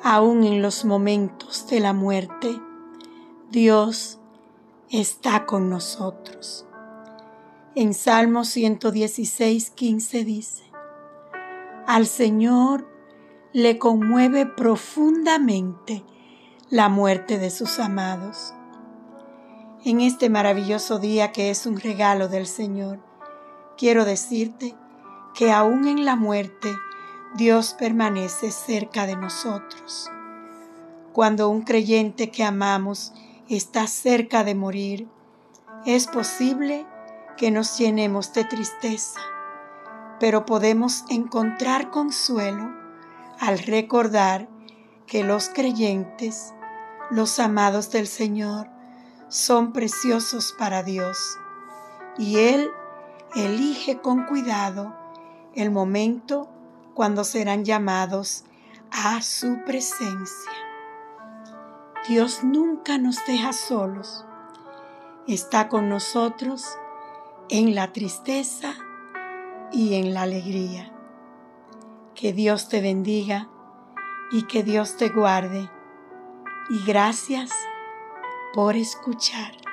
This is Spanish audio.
Aún en los momentos de la muerte, Dios está con nosotros. En Salmo 116:15 dice: al Señor le conmueve profundamente la muerte de sus amados. En este maravilloso día que es un regalo del Señor, quiero decirte que aún en la muerte, Dios permanece cerca de nosotros. Cuando un creyente que amamos está cerca de morir, es posible que nos llenemos de tristeza, pero podemos encontrar consuelo al recordar que los creyentes, los amados del Señor, son preciosos para Dios y Él elige con cuidado el momento cuando serán llamados a su presencia. Dios nunca nos deja solos. Está con nosotros en la tristeza y en la alegría. Que Dios te bendiga y que Dios te guarde. Y gracias por escuchar.